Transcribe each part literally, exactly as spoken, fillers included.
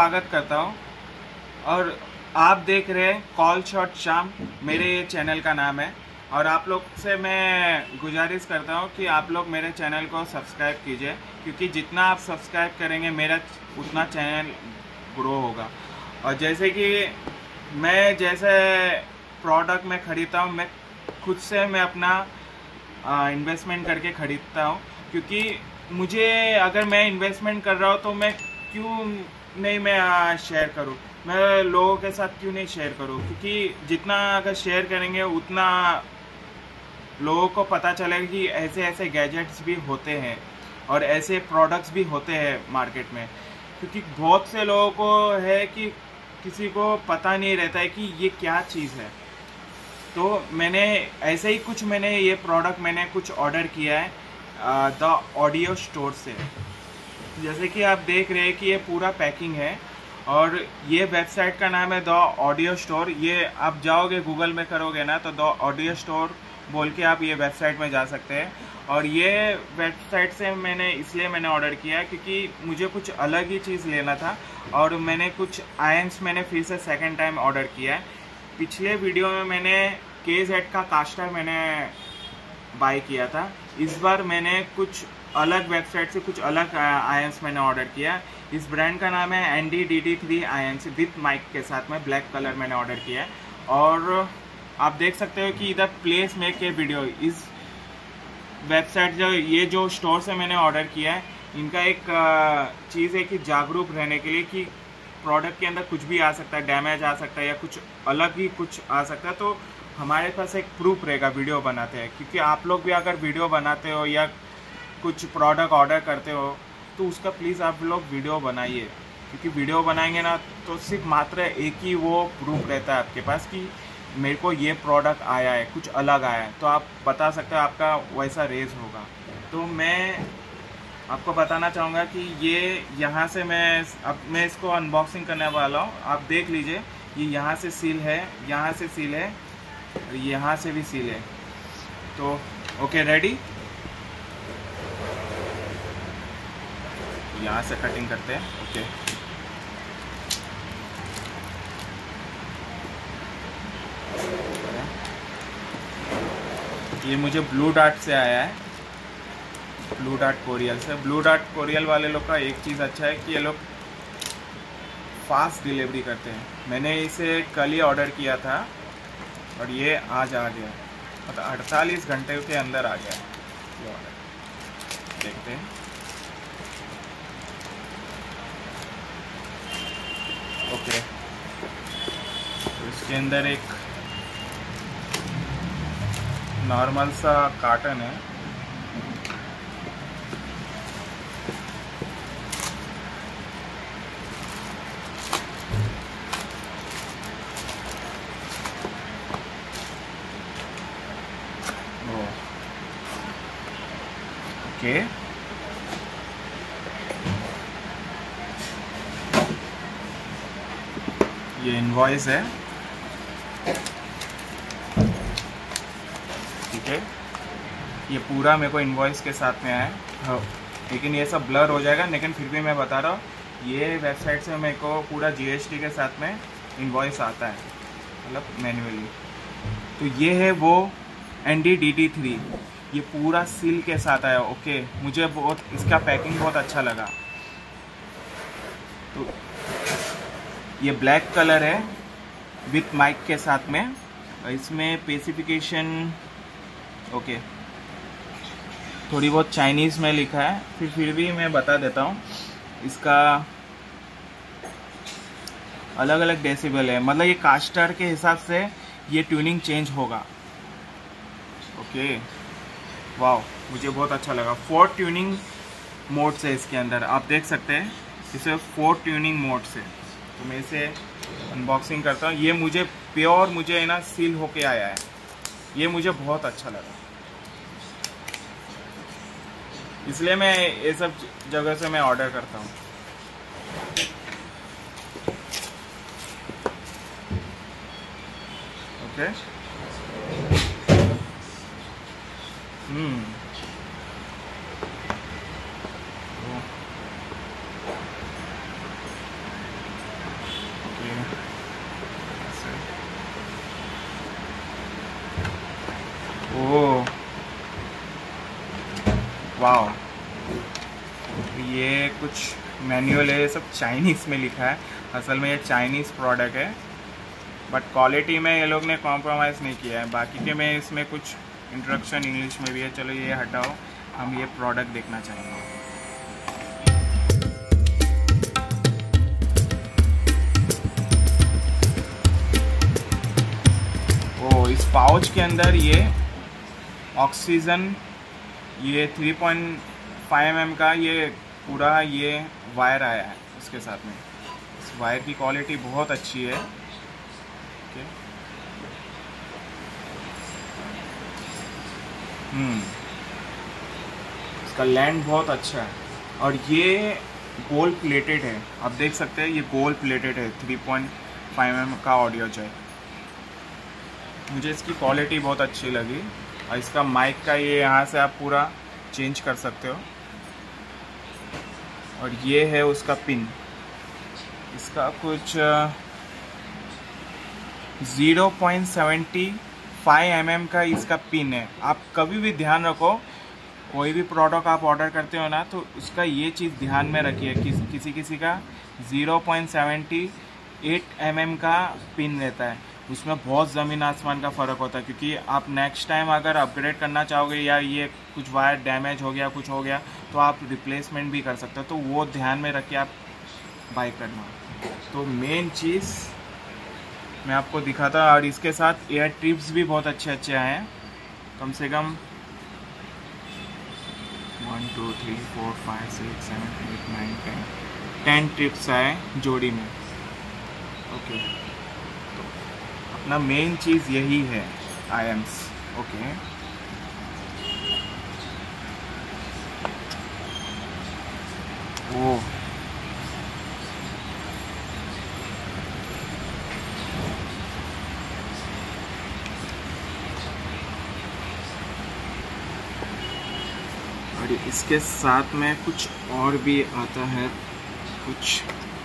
स्वागत करता हूं और आप देख रहे हैं कॉल शॉट शाम, मेरे ये चैनल का नाम है। और आप लोग से मैं गुजारिश करता हूं कि आप लोग मेरे चैनल को सब्सक्राइब कीजिए, क्योंकि जितना आप सब्सक्राइब करेंगे मेरा उतना चैनल ग्रो होगा। और जैसे कि मैं जैसे प्रोडक्ट मैं ख़रीदता हूं, मैं खुद से मैं अपना इन्वेस्टमेंट करके ख़रीदता हूं, क्योंकि मुझे अगर मैं इन्वेस्टमेंट कर रहा हूं तो मैं क्यों नहीं मैं शेयर करूं, मैं लोगों के साथ क्यों नहीं शेयर करूं, क्योंकि जितना अगर शेयर करेंगे उतना लोगों को पता चलेगा कि ऐसे ऐसे गैजेट्स भी होते हैं और ऐसे प्रोडक्ट्स भी होते हैं मार्केट में। क्योंकि बहुत से लोगों को है कि किसी को पता नहीं रहता है कि ये क्या चीज़ है। तो मैंने ऐसे ही कुछ मैंने ये प्रोडक्ट मैंने कुछ ऑर्डर किया है द ऑडियो स्टोर से। जैसे कि आप देख रहे हैं कि ये पूरा पैकिंग है और ये वेबसाइट का नाम है द ऑडियो स्टोर। ये आप जाओगे गूगल में करोगे ना तो द ऑडियो स्टोर बोल के आप ये वेबसाइट में जा सकते हैं। और ये वेबसाइट से मैंने इसलिए मैंने ऑर्डर किया है क्योंकि मुझे कुछ अलग ही चीज़ लेना था और मैंने कुछ आयंस मैंने फिर से सेकेंड टाइम ऑर्डर किया है। पिछले वीडियो में मैंने के जेड का कास्टर मैंने बाय किया था, इस बार मैंने कुछ अलग वेबसाइट से कुछ अलग आयंस मैंने ऑर्डर किया। इस ब्रांड का नाम है N D D D three आयंस विथ माइक के साथ में ब्लैक कलर मैंने ऑर्डर किया है। और आप देख सकते हो कि इधर प्लेस मेक के वीडियो, इस वेबसाइट जो ये जो स्टोर से मैंने ऑर्डर किया है, इनका एक चीज़ है कि जागरूक रहने के लिए कि प्रोडक्ट के अंदर कुछ भी आ सकता है, डैमेज आ सकता है या कुछ अलग ही कुछ आ सकता है, तो हमारे पास एक प्रूफ रहेगा वीडियो बनाते हैं। क्योंकि आप लोग भी अगर वीडियो बनाते हो या कुछ प्रोडक्ट ऑर्डर करते हो तो उसका प्लीज़ आप लोग वीडियो बनाइए, क्योंकि वीडियो बनाएंगे ना तो सिर्फ मात्र एक ही वो प्रूफ रहता है आपके पास कि मेरे को ये प्रोडक्ट आया है, कुछ अलग आया है, तो आप बता सकते हो, आपका वैसा रेज होगा। तो मैं आपको बताना चाहूँगा कि ये यहाँ से मैं अब मैं इसको अनबॉक्सिंग करने वाला हूँ। आप देख लीजिए, ये यहाँ से सील है, यहाँ से सील है, यहाँ से भी सील है। तो ओके, रेडी। यहाँ से कटिंग करते हैं। ओके, ये मुझे ब्लू डार्ट से आया है, ब्लू डार्ट कोरियल से। ब्लू डार्ट कोरियल वाले लोग का एक चीज़ अच्छा है कि ये लोग फास्ट डिलीवरी करते हैं। मैंने इसे कल ही ऑर्डर किया था और ये आज आ गया, मतलब अड़तालीस घंटे के अंदर आ गया ये ऑर्डर। देखते हैं। ओके, तो इसके अंदर एक नॉर्मल सा कार्टन है। ओके, ये इनवॉइस है, ठीक है। ये पूरा मेरे को इनवॉइस के साथ में आया है, लेकिन ये सब ब्लर हो जाएगा, लेकिन फिर भी मैं बता रहा हूँ ये वेबसाइट से मेरे को पूरा जी एस टी के साथ में इनवॉइस आता है, मतलब मैन्युअली। तो ये है वो N D D D three, ये पूरा सील के साथ आया। ओके, मुझे बहुत इसका पैकिंग बहुत अच्छा लगा। तो ये ब्लैक कलर है विथ माइक के साथ में, इसमें स्पेसिफिकेशन ओके थोड़ी बहुत चाइनीज़ में लिखा है, फिर फिर भी मैं बता देता हूँ। इसका अलग अलग डेसिबल है, मतलब ये कास्टर के हिसाब से ये ट्यूनिंग चेंज होगा। ओके, वाह, मुझे बहुत अच्छा लगा। फोर ट्यूनिंग मोड से इसके अंदर आप देख सकते हैं, इसे फोर ट्यूनिंग मोड से। तो मैं इसे अनबॉक्सिंग करता हूँ। ये मुझे प्योर मुझे ना सील होके आया है, ये मुझे बहुत अच्छा लगा, इसलिए मैं ये सब जगह से मैं ऑर्डर करता हूँ। ओके, हम्म वाओ, ये कुछ मैनुअल है, सब चाइनीज़ में लिखा है। असल में ये चाइनीज़ प्रोडक्ट है, बट क्वालिटी में ये लोग ने कॉम्प्रोमाइज़ नहीं किया है। बाकी के में इसमें कुछ इंट्रोडक्शन इंग्लिश में भी है। चलो ये हटाओ, हम ये प्रोडक्ट देखना चाहेंगे। ओ, इस पाउच के अंदर ये ऑक्सीजन, ये three point five m m का ये पूरा ये वायर आया है इसके साथ में। इस वायर की क्वालिटी बहुत अच्छी है। ओके, हम्म इसका लैंड बहुत अच्छा है, और ये गोल्ड प्लेटेड है। आप देख सकते हैं ये गोल्ड प्लेटेड है, three point five m m का ऑडियो जैक। मुझे इसकी क्वालिटी बहुत अच्छी लगी। और इसका माइक का ये यहाँ से आप पूरा चेंज कर सकते हो। और ये है उसका पिन, इसका कुछ zero point seven five m m का इसका पिन है। आप कभी भी ध्यान रखो, कोई भी प्रोडक्ट आप ऑर्डर करते हो ना, तो उसका ये चीज़ ध्यान में रखिए। किस, किसी किसी का zero point seven eight m m का पिन रहता है, उसमें बहुत ज़मीन आसमान का फ़र्क होता है। क्योंकि आप नेक्स्ट टाइम अगर अपग्रेड करना चाहोगे या ये कुछ वायर डैमेज हो गया, कुछ हो गया, तो आप रिप्लेसमेंट भी कर सकते हो। तो वो ध्यान में रख के आप बाई करना। तो मेन चीज़ मैं आपको दिखाता। और इसके साथ एयर ट्रिप्स भी बहुत अच्छे अच्छे आए हैं। कम से कम one two three four five six seven eight nine ten ten trips आए जोड़ी में। ओके, तो अपना मेन चीज़ यही है, आई एम्स। ओके, ओ और इसके साथ में कुछ और भी आता है, कुछ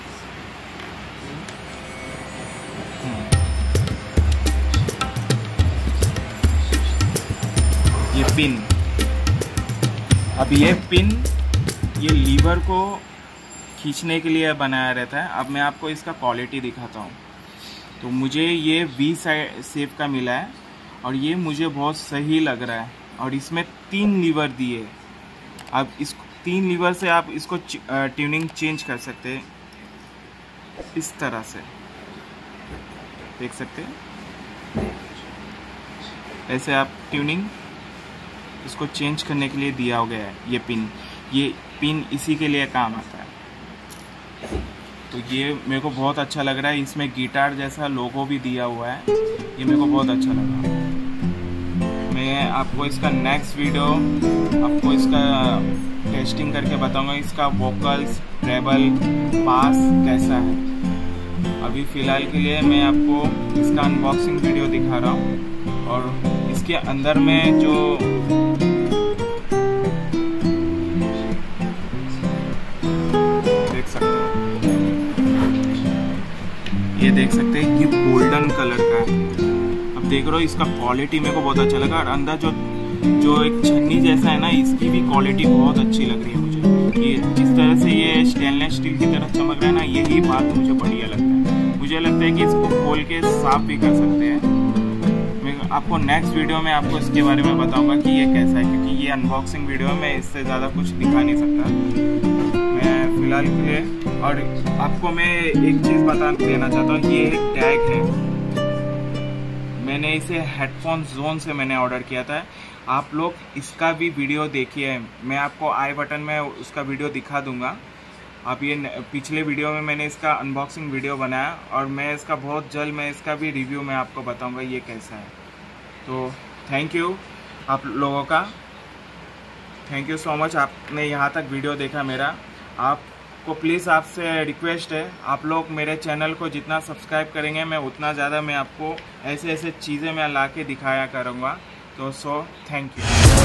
ये पिन। अब ये पिन ये लीवर को खींचने के लिए बनाया रहता है। अब मैं आपको इसका क्वालिटी दिखाता हूँ। तो मुझे ये वी शेप का मिला है, और ये मुझे बहुत सही लग रहा है। और इसमें तीन लीवर दिए। अब इस तीन लीवर से आप इसको ट्यूनिंग चेंज कर सकते हैं, इस तरह से देख सकते हैं। ऐसे आप ट्यूनिंग इसको चेंज करने के लिए दिया हो गया है। ये पिन ये पिन इसी के लिए काम आता है। तो ये मेरे को बहुत अच्छा लग रहा है। इसमें गिटार जैसा लोगो भी दिया हुआ है, ये मेरे को बहुत अच्छा लगा। मैं आपको इसका नेक्स्ट वीडियो आपको इसका टेस्टिंग करके बताऊंगा, इसका वोकल्स, ट्रेबल, बास कैसा है। अभी फ़िलहाल के लिए मैं आपको इसका अनबॉक्सिंग वीडियो दिखा रहा हूँ। और इसके अंदर में जो देख सकते हैं, ये देख सकते हैं, ये गोल्डन कलर का है। अब देख रहे हो, इसका क्वालिटी मेरे को बहुत अच्छा लगा। और अंदर जो जो एक छन्नी जैसा है ना, इसकी भी क्वालिटी बहुत अच्छी लग रही है मुझे। ये जिस तरह से ये स्टेनलेस स्टील की तरह चमक रहा है ना, यही बात मुझे बढ़िया लगता है। मुझे लगता है कि इसको खोल के साफ भी कर सकते हैं। मैं आपको नेक्स्ट वीडियो में आपको इसके बारे में बताऊंगा कि ये कैसा है, क्योंकि ये अनबॉक्सिंग वीडियो में इससे ज़्यादा कुछ दिखा नहीं सकता मैं फ़िलहाल के लिए। और आपको मैं एक चीज़ बता देना चाहता हूँ, ये एक टैग है। मैंने इसे हेडफोन जोन से मैंने ऑर्डर किया था। आप लोग इसका भी वीडियो देखिए, मैं आपको आई बटन में उसका वीडियो दिखा दूंगा। आप ये पिछले वीडियो में मैंने इसका अनबॉक्सिंग वीडियो बनाया, और मैं इसका बहुत जल्द मैं इसका भी रिव्यू मैं आपको बताऊंगा ये कैसा है। तो थैंक यू आप लोगों का, थैंक यू सो मच, आपने यहाँ तक वीडियो देखा मेरा। आपको प्लीज़ आपसे रिक्वेस्ट है, आप लोग मेरे चैनल को जितना सब्सक्राइब करेंगे, मैं उतना ज़्यादा मैं आपको ऐसे ऐसे चीज़ें मैं ला के दिखाया करूँगा। तो सो थैंक यू।